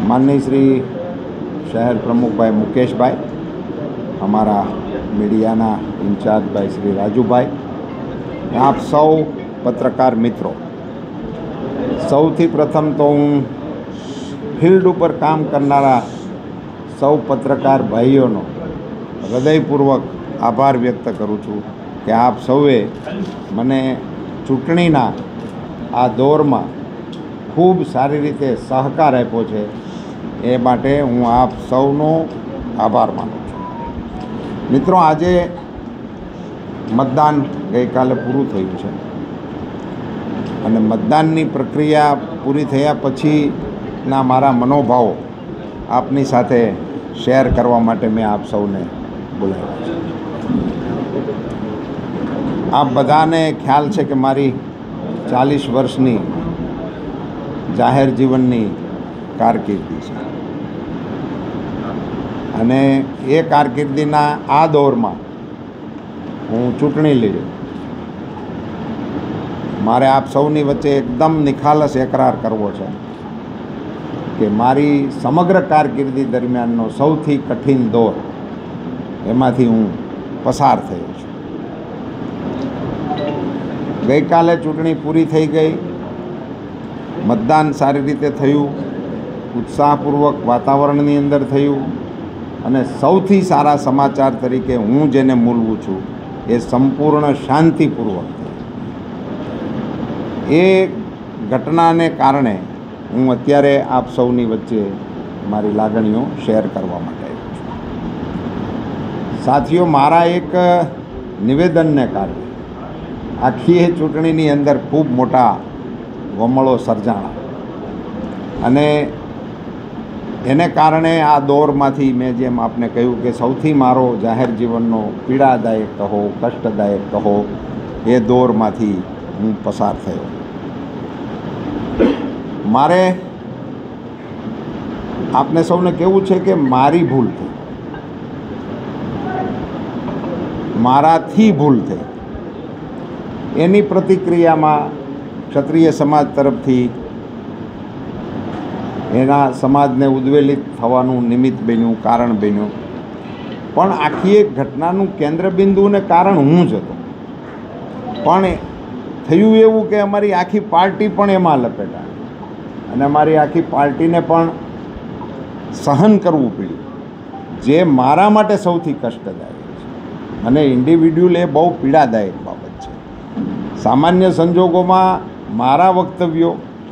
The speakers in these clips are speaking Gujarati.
माननीय श्री शहर प्रमुख भाई मुकेश भाई, हमारा मीडियाना इंचार्ज भाई श्री राजू भाई, आप सौ पत्रकार मित्रों, सौथी प्रथम तो हूँ फील्ड पर काम करनारा सौ पत्रकार भाईओनो हृदयपूर्वक आभार व्यक्त करूँ छूँ कि आप सौए मने चूंटणीना आ दौर में खूब सारी रीते सहकार आप्यो छे, ए माटे हूँ आप सौनो आभार मानु छूं। मित्रों, आजे मतदान गई काले पूरुं थयुं छे अने मतदाननी प्रक्रिया पूरी थया पछीना मारा मनोभाव आपनी साथे शेर करवा माटे मैं आप सौने बोलाव्या छे। आप बधाने ख्याल है कि मारी 40 वर्षनी जाहिर जीवननी कारकिर्दी है अने ए कारकिर्दीना आ दौर में हूँ चूंटणी लड्यो। मारे आप सौनी वच्चे एकदम निखालस एकरार करवो छे कि मारी समग्र कारकिर्दी दरमियाननो सौथी कठिन दौर एमांथी हूँ पसार थयो छुं। गई काले चूंटणी पूरी थई गई, मतदान सारी रीते थयुं, उत्साहपूर्वक वातावरणनी अंदर थयुं अने सौथी सारा समाचार तरीके हूँ जेने मूलवुं छुं ए संपूर्ण शांतिपूर्वक ए घटनाने कारणे हूँ अत्यारे आप सौनी वच्चे मारी लागणीओ शेर करवा माटे आव्यो छुं। साथीओ, मारा एक निवेदनने कारणे आखी चूंटणीनी अंदर खूब मोटा वमळो सर्जाणा अने एने कारणे आ दौरमांथी मैं जेम आपने कह्युं कि सौथी मारो जाहिर जीवननो पीड़ादायक कहो, कष्टदायक कहो, ए दौरमांथी हूँ पसार थयो। मारे आपने सौने कहेवुं छे कि मारी भूल थई, माराथी भूल थई। एनी प्रतिक्रिया में क्षत्रिय समाज तरफथी एना समाज ने उद्वेलित थवानुं निमित्त बन्युं, कारण बन्युं, पण आखी एक घटनानुं केंद्रबिंदु ने कारण हूँ ज हतो। पण थयुं एवुं कि अमारी आखी पार्टी पण एमां लपेटाणी अने अमारी आखी पार्टी ने पण सहन करवुं पड्युं, जे मारा माटे सौथी कष्टदायक छे अने इंडिविड्युअल ए बहु पीड़ादायक बाबत छे। सामान्य संजोगोमां मारा वक्तव्यो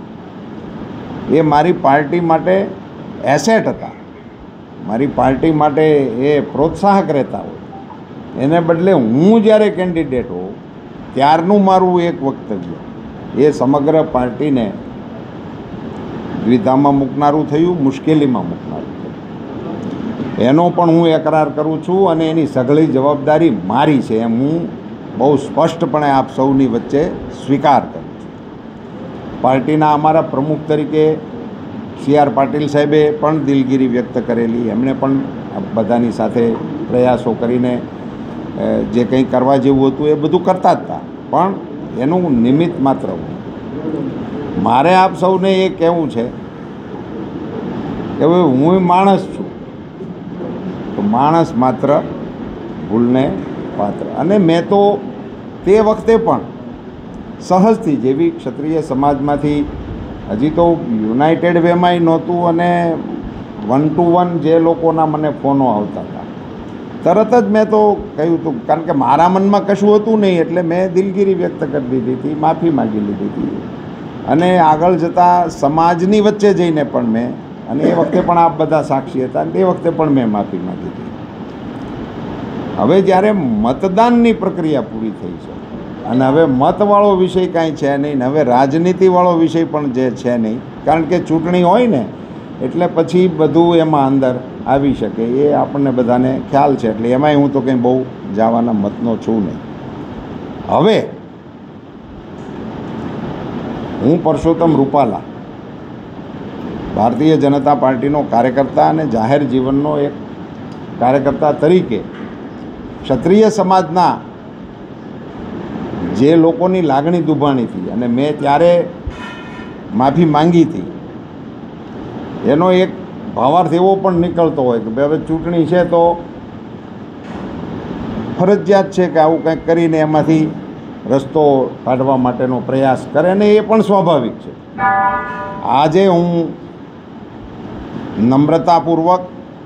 ए मारी पार्टी माटे एसेट हता, मारी पार्टी माटे ए प्रोत्साहक रहता होय, एने बदले हूँ ज्यारे केन्डिडेट हो त्यारनुं मारुं एक वक्तव्य ए समग्र पार्टी ने द्विधामां मूकनारुं थयुं, मुश्केलीमां मूकनारुं थयुं। एनो पण हूँ एकरार करूँ छूं अने एनी सगळी जवाबदारी मारी छे एम हूँ बहु स्पष्टपणे आप सौनी वच्चे स्वीकार करूँ छूं। पार्टीना अमारा प्रमुख तरीके CR पाटील साहेबे पण दिलगीरी व्यक्त करेली, एमणे पण बधानी साथे प्रयासों करीने जे कंई करवा जेवुं हतुं ए बधुं करता ज हता, पण एनुं निमित्त मात्र हूँ। मारे आप सौने ए कहेवुं छे कि हवे हूँ माणस छुं, तो माणस मात्र भूलने पात्र। अने मैं तो ते वखते पण सहजथी जेवी क्षत्रिय समाजमांथी हजी तो युनाइटेड वेमांय नहोतुं अने 1 to 1 जे लोकोना मने फोनो आवता हता, तरत ज मैं तो कह्युं हतुं, कारण के मारा मनमा कशुं हतुं नहीं एटले मैं दिलगीरी व्यक्त करी दीधी थी, माफी मांगी लीधी थी अने आगळ जता समाजनी वच्चे जईने पण मैं अने ए वखते पण आप बधा साक्षी हता अने ते वखते पण मैं माफी मांगी थी। हवे ज्यारे मतदाननी प्रक्रिया पूरी थई छे अने हवे मतवाळो विषय कांई छे नहीं, हवे राजनीतिवाळो विषय पण जे छे नहीं, कारण के चूंटणी होय ने एटले पछी बधुं एमां अंदर आवी शके ए आपणे बधाने ख्याल छे, एटले एमांय हूँ तो कंई बहु जवाना मतनो छुं नहीं। हवे हूँ परसोत्तम रूपाला भारतीय जनता पार्टीनो कार्यकर्ता अने जाहिर जीवननो एक कार्यकर्ता तरीके क्षत्रिय समाजना जे लोकोनी लागणी दुभाणी थी अने मैं त्यारे माफी मांगी थी एनो एक ભાવાર્થ એવો પણ નીકળતો હોય કે હવે ચૂંટણી છે તો ફરજિયાત છે કે આવું કંઈક કરીને એમાંથી રસ્તો કાઢવા માટેનો પ્રયાસ કરે, અને એ પણ સ્વાભાવિક છે. આજે હું નમ્રતાપૂર્વક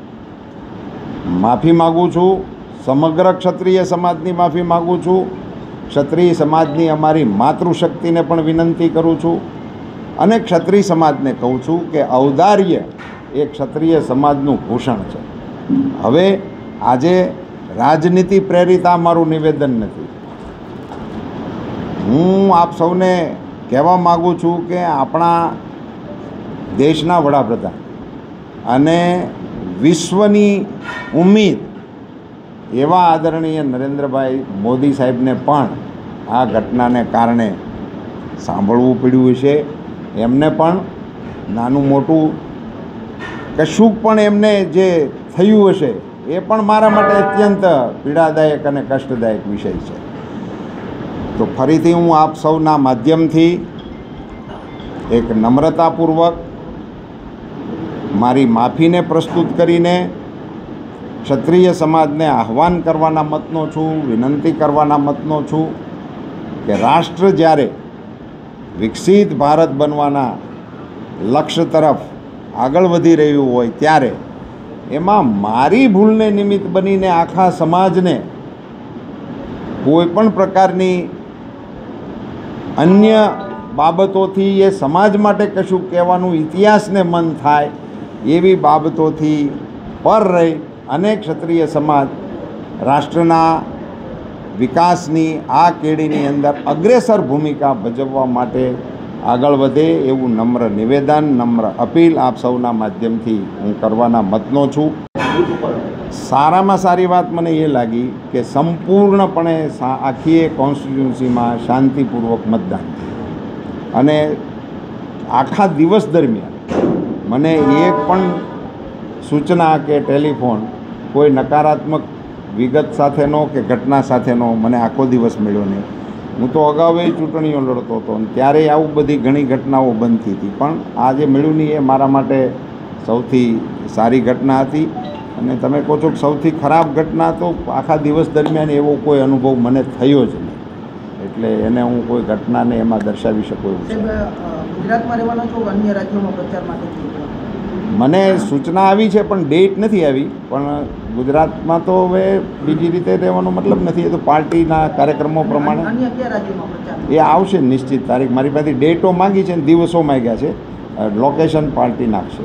માફી માગું છું, સમગ્ર ક્ષત્રિય સમાજની માફી માગું છું, ક્ષત્રિય સમાજની અમારી માતૃશક્તિને પણ વિનંતી કરું છું, અને ક્ષત્રિય સમાજને કહું છું કે ઔદાર્ય એ ક્ષત્રિય સમાજનું ભૂષણ છે. હવે આજે રાજનીતિ પ્રેરિત આ મારું નિવેદન નથી. હું આપ સૌને કહેવા માગું છું કે આપણા દેશના વડાપ્રધાન અને વિશ્વની ઉમ્મીદ એવા આદરણીય નરેન્દ્રભાઈ મોદી સાહેબને પણ આ ઘટનાને કારણે સાંભળવું પડ્યું છે. એમને પણ નાનું મોટું કશુંક પણ એમને જે થયું હશે એ પણ મારા માટે અત્યંત પીડાદાયક અને કષ્ટદાયક વિષય છે. તો ફરીથી હું આપ સૌના માધ્યમથી એક નમ્રતાપૂર્વક મારી માફીને પ્રસ્તુત કરીને ક્ષત્રિય સમાજને આહ્વાન કરવાના મતનો છું, વિનંતી કરવાના મતનો છું કે રાષ્ટ્ર જ્યારે વિકસિત ભારત બનવાના લક્ષ્ય તરફ આગળ વધી રહ્યું હોય ત્યારે એમાં મારી ભૂલને નિમિત્ત બનીને આખા સમાજને કોઈ પણ પ્રકારની અન્ય બાબતોથી એ સમાજ માટે કશું કહેવાનું ઇતિહાસને મન થાય એવી બાબતોથી પર રહી અને ક્ષત્રિય સમાજ રાષ્ટ્રના વિકાસની આ કેડીની અંદર અગ્રેસર ભૂમિકા ભજવવા માટે આગળ વધે એવું નમ્ર નિવેદન, નમ્ર અપીલ આપ સૌના માધ્યમથી હું કરવાના મતનો છું. સારામાં સારી વાત મને એ લાગી કે સંપૂર્ણપણે આખી કોન્સ્ટિટ્યુન્સીમાં શાંતિપૂર્વક મતદાન, અને આખા દિવસ દરમિયાન મને એક પણ સૂચના કે ટેલિફોન કોઈ નકારાત્મક વિગત સાથેનો કે ઘટના સાથેનો મને આખો દિવસ મળ્યો નહીં. હું તો અગાઉ ચૂંટણીઓ લડતો હતો અને ત્યારે આવું બધી ઘણી ઘટનાઓ બનતી હતી, પણ આ જે મળ્યું નહીં એ મારા માટે સૌથી સારી ઘટના હતી. અને તમે કહો છો કે સૌથી ખરાબ ઘટના, તો આખા દિવસ દરમિયાન એવો કોઈ અનુભવ મને થયો જ નહીં, એટલે એને હું કોઈ ઘટનાને એમાં દર્શાવી શકું એવું છે. ગુજરાતમાં રહેવાનો છો કે અન્ય રાજ્યોમાં પ્રચાર માટે? મને સૂચના આવી છે પણ ડેટ નથી આવી. પણ ગુજરાતમાં તો હવે બીજી રીતે રહેવાનો મતલબ નથી, એ તો પાર્ટીના કાર્યક્રમો પ્રમાણે અન્ય કયા રાજ્યોમાં પ્રચાર એ આવશે નિશ્ચિત તારીખ. મારી પાસે ડેટો માગી છે ને દિવસો માગ્યા છે, લોકેશન પાર્ટી નાખશે.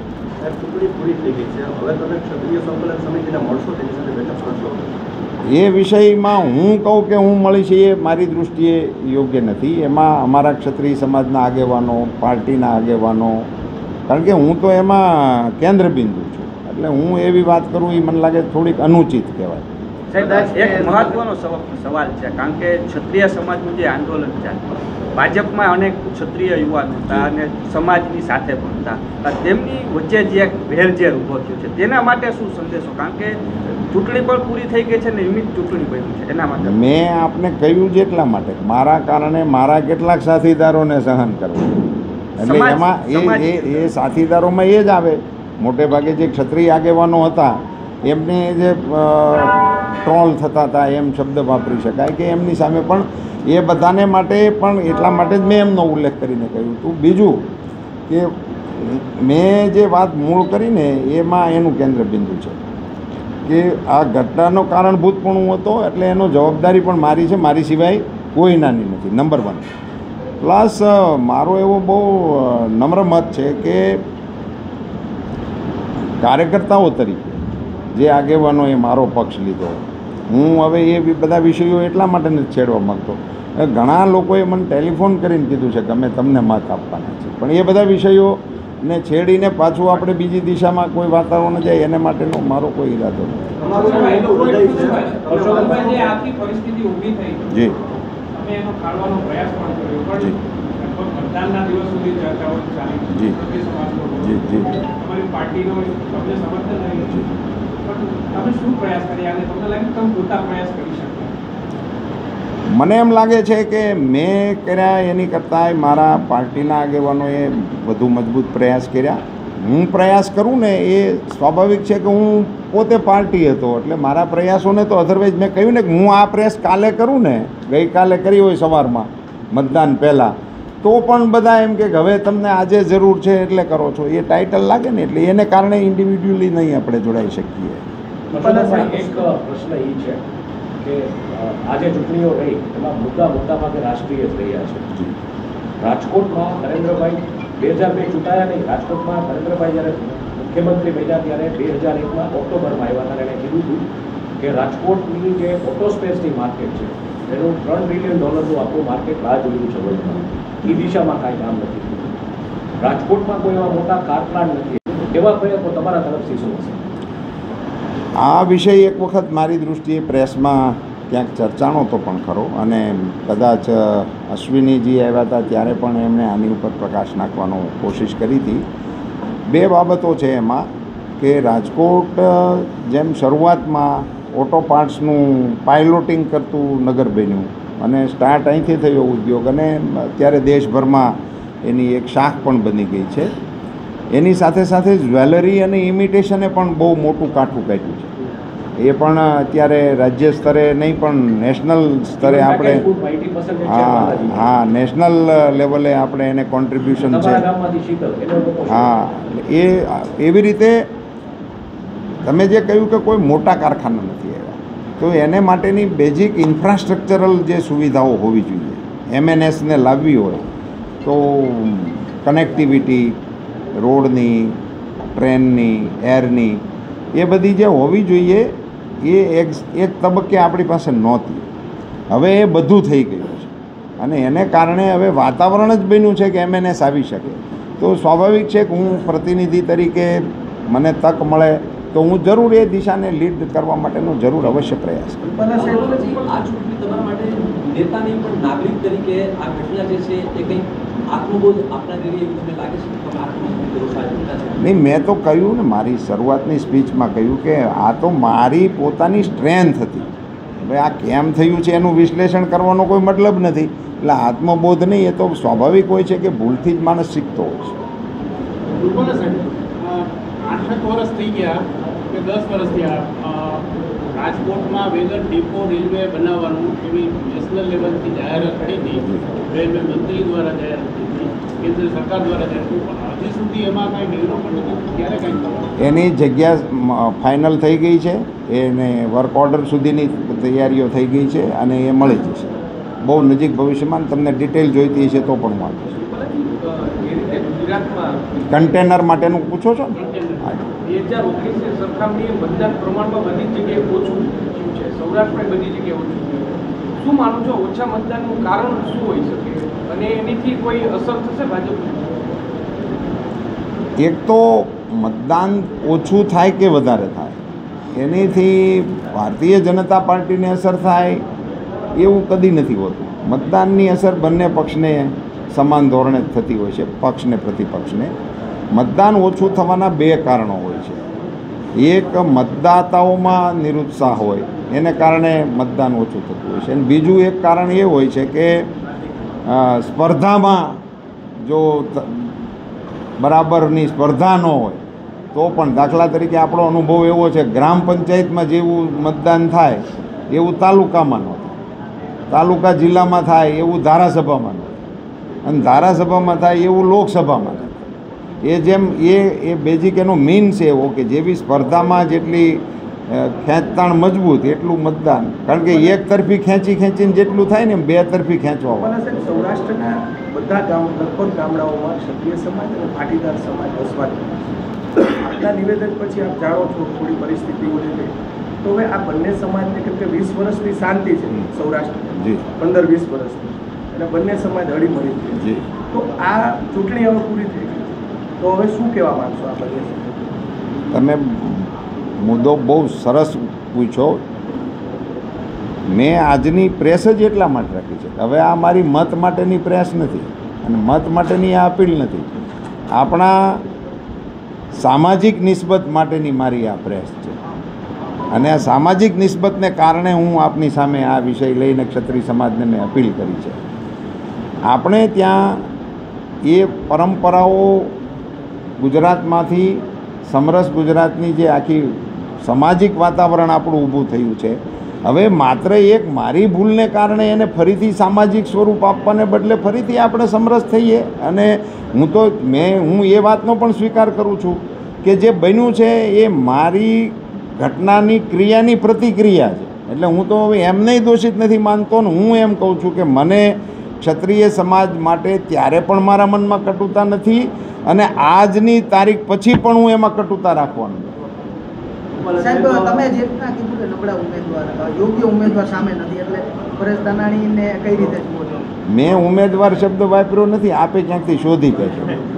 એ વિષયમાં હું કહું કે હું મળી છે એ મારી દૃષ્ટિએ યોગ્ય નથી. એમાં અમારા ક્ષત્રિય સમાજના આગેવાનો, પાર્ટીના આગેવાનો, કારણ કે હું તો એમાં કેન્દ્ર બિંદુ છું, એટલે હું એવી વાત કરું એ મને લાગે થોડીક અનુચિત કહેવાય. સાહેબ, એક મહત્વનો સવાલ છે, કારણ કે ક્ષત્રિય સમાજનું જે આંદોલન છે, ભાજપમાં અનેક ક્ષત્રિય યુવાનો હતા અને સમાજની સાથે પણ હતા, તેમની વચ્ચે જે એક ભેરઝેર ઊભો થયો છે તેના માટે શું સંદેશો? કારણ કે ચૂંટણી પણ પૂરી થઈ ગઈ છે ને નિયમિત ચૂંટણી બની છે, એના માટે મેં આપને કહ્યું જ એટલા માટે મારા કારણે મારા કેટલાક સાથીદારોને સહન કરવું, એટલે એમાં એ સાથીદારોમાં એ જ આવે. મોટે ભાગે જે ક્ષત્રિય આગેવાનો હતા એમને જે ટ્રોલ થતા હતા, એમ શબ્દ વાપરી શકાય કે એમની સામે પણ એ બધાને માટે પણ એટલા માટે જ મેં એમનો ઉલ્લેખ કરીને કહ્યું હતું. બીજું કે મેં જે વાત મૂળ કરીને એમાં એનું કેન્દ્ર બિંદુ છે કે આ ઘટનાનો કારણભૂત પણ હું હતો, એટલે એનો જવાબદારી પણ મારી છે, મારી સિવાય કોઈ નાની નથી, નંબર 1. પ્લસ મારો એવો બહુ નમ્ર મત છે કે કાર્યકર્તાઓ તરીકે જે આગેવાનોએ મારો પક્ષ લીધો, હું હવે એ બધા વિષયો એટલા માટે નથી છેડવા માગતો. ઘણા લોકોએ મને ટેલિફોન કરીને કીધું છે કે અમે તમને મત આપવાના છે, પણ એ બધા વિષયોને છેડીને પાછું આપણે બીજી દિશામાં કોઈ વાતાવરણ જાય એને માટેનો મારો કોઈ ઈરાદો નથી. જી જી જી જી મને એમ લાગે છે કે મેં કર્યા એની કરતાં મારા પાર્ટીના આગેવાનોએ વધુ મજબૂત પ્રયાસ કર્યા. હું પ્રયાસ કરું ને એ સ્વાભાવિક છે કે હું પોતે પાર્ટી હતો એટલે મારા પ્રયાસોને તો અધરવાઇઝ મેં કહ્યું ને કે હું આ પ્રેસ કાલે કરું ને, ગઈકાલે કરી હોય સવારમાં મતદાન પહેલાં, તો પણ બધા એમ કે હવે તમને આજે જરૂર છે એટલે કરો છો, એ ટાઇટલ લાગે ને એટલે એને કારણે ઇન્ડિવિડ્યુઅલી નહીં આપણે જોડાઈ શકીએ. એક પ્રશ્ન એ છે કે આજે ચૂંટણીઓ રહી એમાં મોટા ભાગે રાષ્ટ્રીય જ રહ્યા છે. રાજકોટમાં નરેન્દ્રભાઈ 2002 ચૂંટાયા નહીં, રાજકોટમાં નરેન્દ્રભાઈ જ્યારે મુખ્યમંત્રી બન્યા ત્યારે 2001માં ઓક્ટોબરમાં આવ્યા હતા. એણે કીધું હતું કે રાજકોટની જે ઓટો સ્પેસની માર્કેટ છે એનું $3 ટ્રિલિયન આખું માર્કેટ રાહ જોયું છે વર્લ્ડમાં. એ દિશામાં કાંઈ કામ નથી થયું. રાજકોટમાં કોઈ એવા મોટા કાર પ્લાન્ટ નથી. એવા પ્રયત્નો તમારા તરફથી શું હશે? આ વિષય એક વખત મારી દૃષ્ટિએ પ્રેસમાં ક્યાંક ચર્ચાનો તો પણ ખરો, અને કદાચ અશ્વિનીજી આવ્યા હતા ત્યારે પણ એમણે આની ઉપર પ્રકાશ નાખવાનો કોશિશ કરી હતી. બે બાબતો છે એમાં કે રાજકોટ જેમ શરૂઆતમાં ઓટો પાર્ટ્સનું પાયલોટિંગ કરતું નગર બન્યું અને સ્ટાર્ટ અહીંથી થયો ઉદ્યોગ, અને અત્યારે દેશભરમાં એની એક શાખ પણ બની ગઈ છે. એની સાથે સાથે જ્વેલરી અને ઇમિટેશને પણ બહુ મોટું કાઠું કાઢ્યું છે. એ પણ અત્યારે રાજ્ય સ્તરે નહીં પણ નેશનલ સ્તરે આપણે હા નેશનલ લેવલે આપણે એને કોન્ટ્રીબ્યુશન છે. હા, એ એવી રીતે તમે જે કહ્યું કે કોઈ મોટા કારખાના નથી આવ્યા, તો એને માટેની બેઝિક ઇન્ફ્રાસ્ટ્રક્ચરલ જે સુવિધાઓ હોવી જોઈએ, MNSને લાવવી હોય તો કનેક્ટિવિટી રોડની, ટ્રેનની, એરની, એ બધી જે હોવી જોઈએ એ એક તબક્કે આપણી પાસે નહોતી. હવે એ બધું થઈ ગયું છે અને એને કારણે હવે વાતાવરણ જ બન્યું છે કે MNS આવી શકે. તો સ્વાભાવિક છે કે હું પ્રતિનિધિ તરીકે મને તક મળે તો હું જરૂર એ દિશાને લીડ કરવા માટેનો જરૂર અવશ્ય પ્રયાસ કરું. આ ચૂંટણી તમારા માટે નેતા નહીં પણ નાગરિક તરીકે આ ઘટના જે છે એ કંઈ આત્મબોધ આપના જેવી એવું તમને લાગે છે કે તમે આત્મબોધ કરો છો આ ઘટના છે? નહીં, મેં તો કહ્યું ને, મારી શરૂઆતની સ્પીચમાં કહ્યું કે આ તો મારી પોતાની સ્ટ્રેન્થ હતી. હવે આ કેમ થયું છે એનું વિશ્લેષણ કરવાનો કોઈ મતલબ નથી. એટલે આત્મબોધ નહીં, એ તો સ્વાભાવિક હોય છે કે ભૂલથી જ માણસ શીખતો હોય છે. 8 વર્ષ થઈ ગયા કે 10 વર્ષ થયા રાજકોટમાં વેગન ડિપો રેલવે બનાવવાનું એવી નેશનલ લેવલથી જાહેરાત થઈ હતી, રેલવે મંત્રી દ્વારા જાહેરાત થઈ હતી, કેન્દ્ર સરકાર દ્વારા જાહેરાત થઈ, પણ હજી સુધી એમાં કાંઈ નિર્ણય પણ નથી. ક્યારે કાંઈ એની જગ્યા ફાઇનલ થઈ ગઈ છે, એને વર્ક ઓર્ડર સુધીની તૈયારીઓ થઈ ગઈ છે અને એ મળી જશે બહુ નજીક ભવિષ્યમાં. તમને ડિટેલ જોઈતી હશે તો પણ હું આપીશ. કન્ટેનર માટેનું પૂછો છો ને? 2019ની સરખામણીએ મતદાન પ્રમાણમાં બધી જગ્યાએ ઓછું થયું છે, સૌરાષ્ટ્રમાં બધી જગ્યાએ ઓછું થયું. શું માનો છો, ઓછા મતદાનનું કારણ શું હોઈ શકે અને એનીથી કોઈ અસર થશે ભાજપને? એક તો મતદાન ઓછું થાય કે વધારે થાય એનીથી ભારતીય જનતા પાર્ટીને અસર થાય એવું કદી નથી હોતું. મતદાનની અસર બંને પક્ષને સમાન ધોરણે થતી હોય છે, પક્ષને પ્રતિપક્ષને. મતદાન ઓછું થવાના બે કારણો હોય છે. એક મતદાતાઓમાં નિરુત્સાહ હોય એને કારણે મતદાન ઓછું થતું હોય છે, અને બીજું એક કારણ એ હોય છે કે સ્પર્ધામાં જો બરાબરની સ્પર્ધા ન હોય તો પણ, દાખલા તરીકે આપણો અનુભવ એવો છે, ગ્રામ પંચાયતમાં જેવું મતદાન થાય એવું તાલુકામાં ન થાય, તાલુકા જિલ્લામાં થાય એવું ધારાસભામાં ન થાય, અને ધારાસભામાં થાય એવું લોકસભામાં થાય. એ જેમ એ બેઝિક એનો મીન્સ એવો કે જેવી સ્પર્ધામાં જેટલી ખેંચતાણ મજબૂત એટલું મતદાન, કારણ કે એક તરફી ખેંચીને જેટલું થાય ને બે તરફી ખેંચવા. સૌરાષ્ટ્રના બધા લગભગ ગામડાઓમાં ક્ષત્રિય સમાજ અને પાટીદાર સમાજ વસવાટ કરે છે. આજના નિવેદન પછી આપ જાણો છો થોડી પરિસ્થિતિઓ લીધે તો હવે આ બંને સમાજને કેમ કે 20 વર્ષની શાંતિ છે સૌરાષ્ટ્ર, 15-20 વર્ષની, અને બંને સમાજ હળીમળી છે. તો આ ચૂંટણી હવે પૂરી થઈ ગઈ તો હવે શું કહેવા માંગશો આ બંને? તમે મુદ્દો બહુ સરસ પૂછો. મેં આજની પ્રેસ જ એટલા માટે રાખી છે. હવે આ મારી મત માટેની પ્રેસ નથી અને મત માટેની આ અપીલ નથી. આપણા સામાજિક નિસ્બત માટેની મારી આ પ્રેસ છે, અને આ સામાજિક નિસ્બતને કારણે હું આપની સામે આ વિષય લઈને ક્ષત્રિય સમાજને મેં અપીલ કરી છે. આપણે ત્યાં એ પરંપરાઓ ગુજરાતમાંથી સમરસ ગુજરાતની જે આખી સામાજિક વાતાવરણ આપણું ઊભું થયું છે, હવે માત્ર એક મારી ભૂલને કારણે એને ફરીથી સામાજિક સ્વરૂપ આપવાને બદલે ફરીથી આપણે સમરસ થઈએ. અને હું એ વાતનો પણ સ્વીકાર કરું છું કે જે બન્યું છે એ મારી ઘટનાની ક્રિયાની પ્રતિક્રિયા છે. એટલે હું તો હવે એમને દોષિત નથી માનતો ને હું એમ કહું છું કે મને ક્ષત્રિય સમાજ માટે ત્યારે પણ મારા મનમાં કટુતા નથી અને આજની તારીખ પછી પણ હું એમાં કટુતા રાખવાનું. સાહેબ, તમે જે રીતના કીધું કે નબળા ઉમેદવાર, યોગ્ય ઉમેદવાર સામે નથી, એટલે પરેશ ધાનાણીને કઈ રીતે જુઓ છો? મેં ઉમેદવાર શબ્દ વાપર્યો નથી, આપે ક્યાંકથી શોધી કહેશો.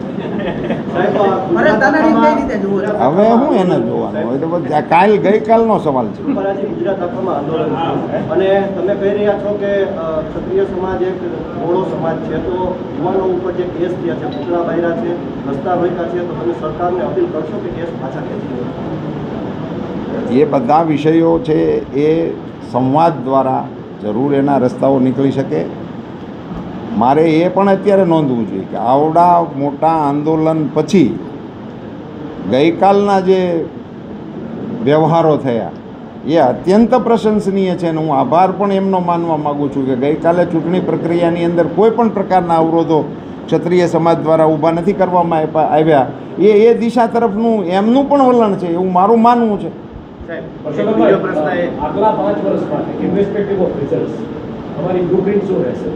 પરેશ ધાનાણી કઈ રીતે જુઓ છો? હવે હું એને જોવાનું હોય તો ગઈકાલનો સવાલ છે. ગુજરાત આખામાં આંદોલન છે અને તમે કહી રહ્યા છો કે ક્ષત્રિય સમાજ એક મોડો સમાજ છે, તો યુવાનો ઉપર જે કેસ થયા છે, પૂતળા બાયરા છે, રસ્તા રોક્યા છે, તો તમે સરકારને અપીલ કરશો કે કેસ પાછા ખેંચી લો? એ બધા વિષયો છે એ સંવાદ દ્વારા જરૂર એના રસ્તાઓ નીકળી શકે. મારે એ પણ અત્યારે નોંધવું જોઈએ કે આવડા મોટા આંદોલન પછી ગઈકાલના જે વ્યવહારો થયા એ અત્યંત પ્રશંસનીય છે અને હું આભાર પણ એમનો માનવા માગું છું કે ગઈકાલે ચૂંટણી પ્રક્રિયાની અંદર કોઈ પણ પ્રકારના અવરોધો ક્ષત્રિય સમાજ દ્વારા ઊભા નથી કરવામાં આવ્યા. એ દિશા તરફનું એમનું પણ વલણ છે એવું મારું માનવું છે. આગલા 5 વર્ષ માટે ઇર્રેસ્પેક્ટિવ ઓફ રિઝલ્ટ્સ અમારી બ્લુપ્રિન્ટ શું રહેશે?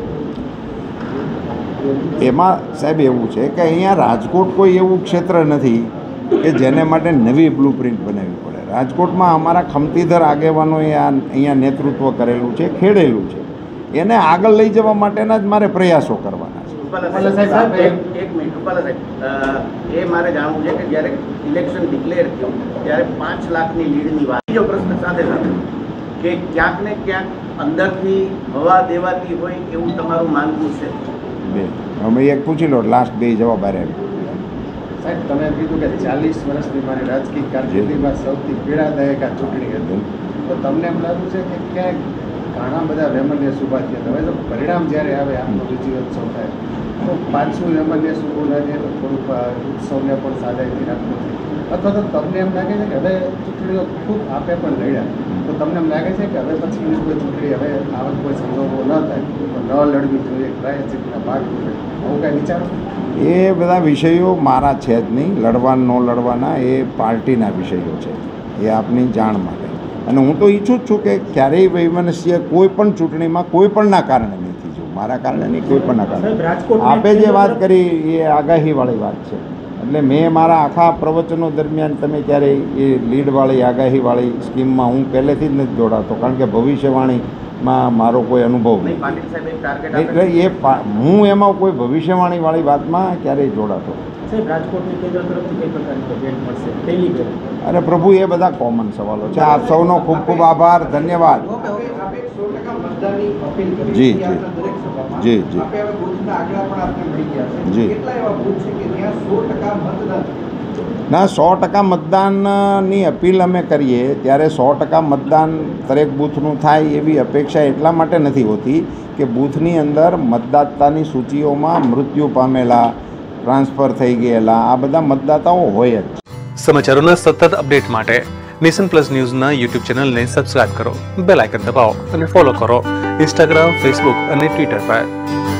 એમાં સાહેબ એવું છે કે અહીંયા રાજકોટ કોઈ એવું ક્ષેત્ર નથી કે જેને માટે નવી બ્લુપ્રિન્ટ બનાવવી પડે. રાજકોટમાં અમારા ખમતીધર આગેવાનોએ અહીંયા નેતૃત્વ કરેલું છે, ખેડેલું છે, એને આગળ લઈ જવા માટેના જ મારે પ્રયાસો કરવાના છે. એક મિનિટ રૂપાલા સાહેબ, એ મારે જાણવું છે કે જ્યારે ઇલેક્શન ડિક્લેર થયું ત્યારે 5 લાખની લીડની વાત, બીજો પ્રશ્ન સાથે સાથે કે ક્યાંક ને ક્યાંક અંદરથી હવા દેવાતી હોય એવું તમારું માનવું છે? અમે એક પૂછી લો, લાસ્ટ 2 જવાબ આરે. સાહેબ, તમે કીધું કે 40 વર્ષની મારી રાજકીય કારકિર્દીમાં સૌથી પીડાદાયક આ ચૂંટણી હતી, તો તમને એમ લાગ્યું છે કે ક્યાંક ઘણા બધા વેમન્ય શુભા થયા? હવે તો પરિણામ જ્યારે આવે, આમનો વિજયોત્સવ થાય, તો પાછું વેમન્ય શુભું લાગે તો થોડુંક ઉત્સવને પણ સાદાઈથી રાખવું છે, અથવા તો તમને એમ લાગે છે કે હવે ચૂંટણીઓ ખૂબ આપે પણ લડ્યા, તો તમને એમ લાગે છે કે હવે પછી કોઈ ચૂંટણી હવે આવા કોઈ સંજોગો ન થાય તો ન લડવી જોઈએ, પ્રાયશ્ચિતના ભાગરૂપે, આવું કાંઈ વિચારો? એ બધા વિષયો મારા છે જ નહીં. લડવા ન લડવાના એ પાર્ટીના વિષયો છે, એ આપની જાણ માટે. અને હું તો ઈચ્છું જ છું કે ક્યારેય વૈમનસ્ય કોઈ પણ ચૂંટણીમાં કોઈ પણના કારણે નહીં થઈ જવું, મારા કારણે નહીં, કોઈ પણના કારણે. આપે જે વાત કરી એ આગાહીવાળી વાત છે. એટલે મેં મારા આખા પ્રવચનો દરમિયાન તમે ક્યારેય એ લીડવાળી આગાહીવાળી સ્કીમમાં હું પહેલેથી જ નથી જોડાતો, કારણ કે ભવિષ્યવાણીમાં મારો કોઈ અનુભવ નહીં. એટલે હું એમાં કોઈ ભવિષ્યવાણીવાળી વાતમાં ક્યારેય જોડાતો. અરે પ્રભુ, એ બધા કોમન સવાલો છે. આપ સૌનો ખૂબ ખૂબ આભાર, ધન્યવાદ. જી જી જી જી જી. ના, 100% મતદાનની અપીલ અમે કરીએ ત્યારે 100% મતદાન દરેક બૂથનું થાય એવી અપેક્ષા એટલા માટે નથી હોતી કે બૂથની અંદર મતદાતાની સૂચિઓમાં મૃત્યુ પામેલા, ટ્રાન્સફર થઈ ગયેલા આ બધા મતદાતાઓ હોય જ. સમાચારોના સતત અપડેટ માટે નેશન પ્લસ ન્યૂઝના યુટ્યુબ ચેનલને સબસ્ક્રાઇબ કરો, બેલ આઇકન દબાવો અને ફોલો કરો ઇન્સ્ટાગ્રામ, ફેસબુક અને ટ્વિટર પર.